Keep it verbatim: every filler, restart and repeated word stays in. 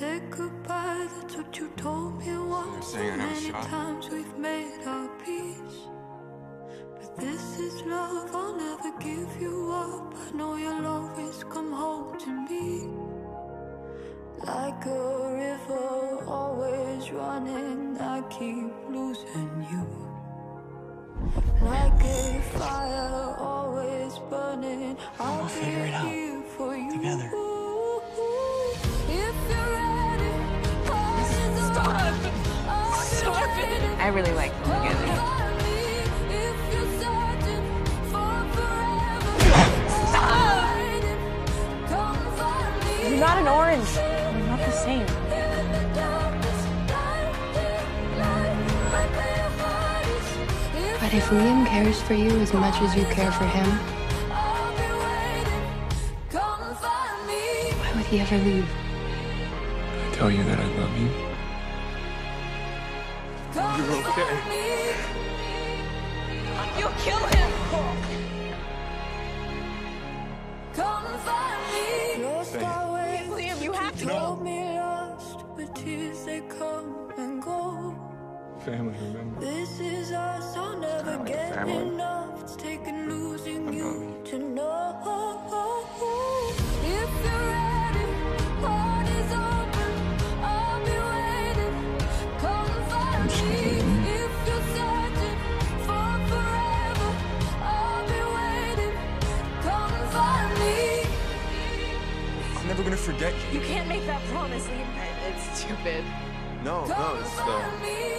said goodbye, that's what you told me once. Saying I never Many shot. times we've made our peace, but this is love, I'll never give you up. I know you'll always come home to me. Like a river, always running, I keep losing you. Like a fire, always burning, I'll We'll figure it out here for you. together. If you're ready, stop! Stop it! I really like them together. You're not an orange. You're not the same. But if Liam cares for you as much as you care for him, why would he ever leave? I tell you that I love you. You're okay. You'll kill him! Liam, you have to go. Me lost, but tears they come and go. Family, remember? This is us, I'll never like get family. enough. It's taken losing I you love you. to know. If you're ready, heart is open, I'll be waiting. Come find me. If you're searching for forever, I'll be waiting. Come find me. I'm never gonna forget you. You can't make that promise, Liam. It's stupid. No, no, it's the.